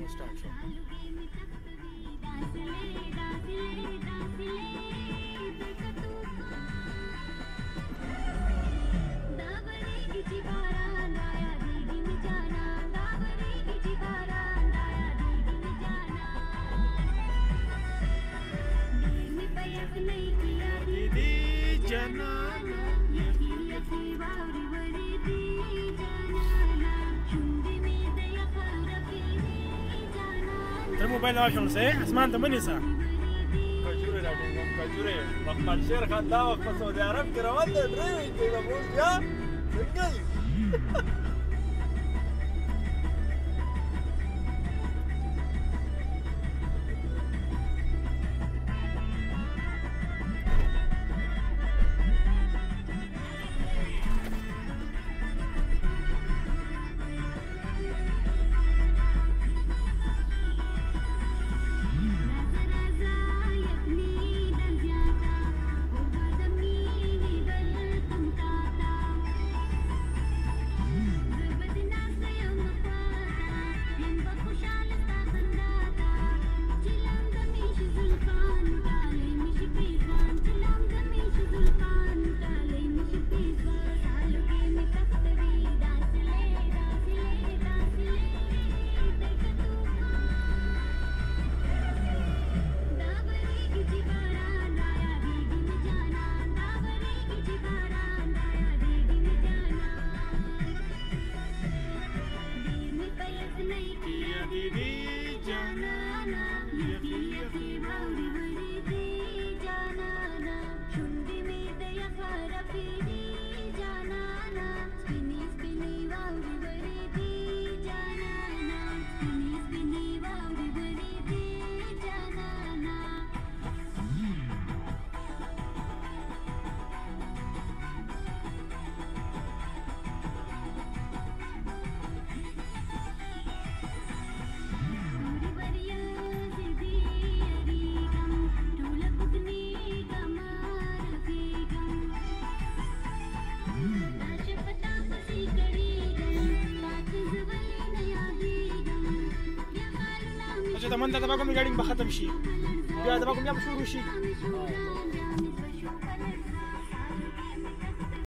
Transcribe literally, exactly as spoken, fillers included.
start show تر موبایل واښول سه اسمان ته منی سه کجوره راټینګم کجوره محمد شیر خان دا وخت په سعودي عرب کې روان دی درې کې زموږ بیا څنګه چې د منځ د باګم ګاډي به ختم شي بیا د باګم بیا شروع شي